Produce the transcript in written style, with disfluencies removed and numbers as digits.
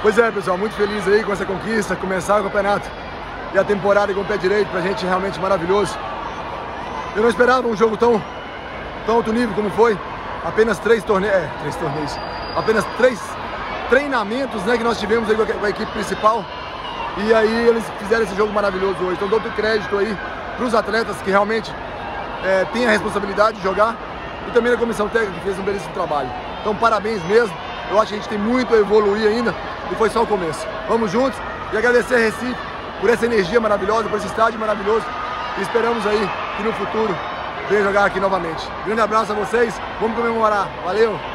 Pois é, pessoal, muito feliz aí com essa conquista, começar o campeonato e a temporada com o pé direito, pra gente realmente maravilhoso. Eu não esperava um jogo tão alto nível como foi, apenas três torneios, apenas 3 treinamentos, né, que nós tivemos aí com a equipe principal, e aí eles fizeram esse jogo maravilhoso hoje. Então dou todo crédito aí para os atletas que realmente têm a responsabilidade de jogar, e também a comissão técnica que fez um belíssimo trabalho. Então parabéns mesmo, eu acho que a gente tem muito a evoluir ainda, e foi só o começo. Vamos juntos e agradecer a Recife por essa energia maravilhosa, por esse estádio maravilhoso, e esperamos aí que no futuro venha jogar aqui novamente. Grande abraço a vocês, vamos comemorar, valeu!